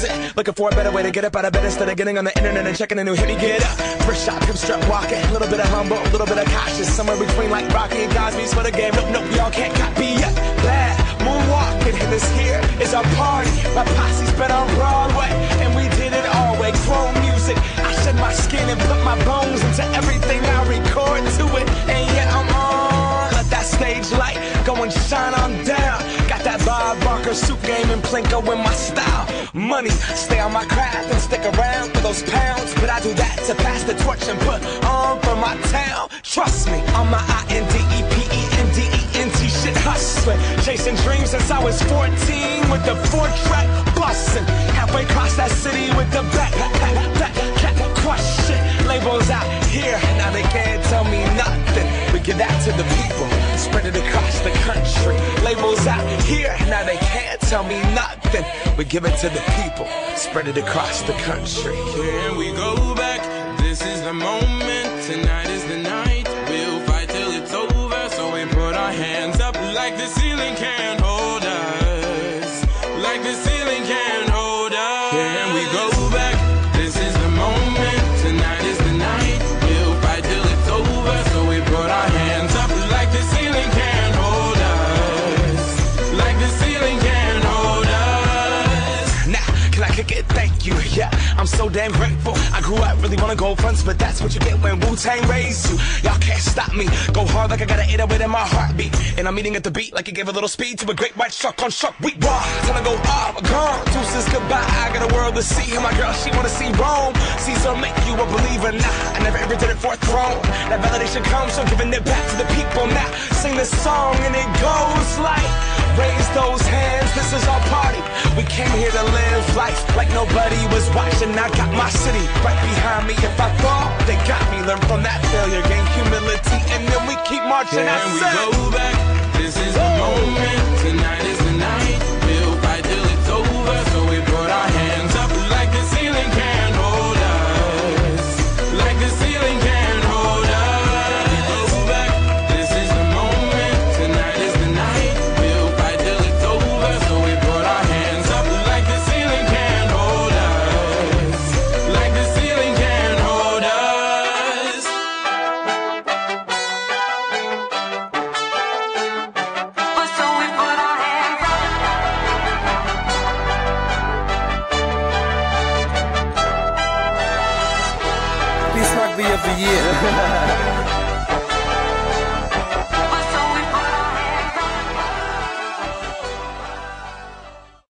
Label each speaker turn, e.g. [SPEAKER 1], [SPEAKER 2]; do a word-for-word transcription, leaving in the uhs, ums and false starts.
[SPEAKER 1] it. Looking for a better way to get up out of bed instead of getting on the internet and checking a new hit. Get up, first shot, hip strut walking. A little bit of humble, a little bit of cautious. Somewhere between like Rocky and Cosby's for the game. Nope, nope, y'all can't copy yet. Bad moonwalking, and this here is our party. My posse's been on Broadway, and we did it all way. Chrome music, I shed my skin and put my bones into everything I record to it. And yet I'm on. Let that stage light go and shine on down. Got that Bob Barker suit game and Plinko in my style. Money, stay on my craft and stick around for those pounds. But I do that to pass the torch and put on for my town. Trust me, I'm my I N D E P E N D E N T shit hustling. Chasing dreams since I was fourteen with the four track bustin'. Halfway across that city with the back, back, back, back, crush shit. Labels out here, now they can't tell me nothing. We give that to the people, spread it across the country. Labels out here, now they can't tell me nothing. We give it to the people, spread it across the country.
[SPEAKER 2] Can we go back? This is the moment, tonight is the night. We'll fight till it's over, so we put our hands up like the ceiling can't hold us. Like the ceiling can't hold us. Can we go back? This is the moment, tonight is the night. We'll fight till it's over, so we put our hands up like the ceiling can't hold us. Like the ceiling can't hold us.
[SPEAKER 1] Now, can I kick it? Thank you, yeah, I'm so damn grateful. I grew up really wanna go fronts, but that's what you get when Wu-Tang raised you. Y'all can't stop me, go hard like I got an eight oh eight in my heartbeat. And I'm eating at the beat like it gave a little speed to a great white shark on shark week. Raw, time to go off, gone, deuces goodbye. I got a world to see, and my girl, she wanna see Rome. Caesar make you a believer, nah, I never ever did it for a throne. That validation comes from giving it back to the people. Now, sing this song and it goes like, raise those hands, this is our party. We came here to live life like nobody was watching. I got my city right behind me. If I fall, they got me. Learn from that failure, gain humility, and then we keep marching.
[SPEAKER 2] Can we go back? This is the moment, tonight is the night. We'll fight till it's over, so we put our hands up like the ceiling can't hold us. Like the ceiling can't hold us. We go back. This is the moment, tonight is the night. We'll fight till it's over, so we put our hands up like the ceiling can't hold us. Like the ceiling can't hold us.
[SPEAKER 3] So we put our hands up.
[SPEAKER 4] Peace Rugby of the Year.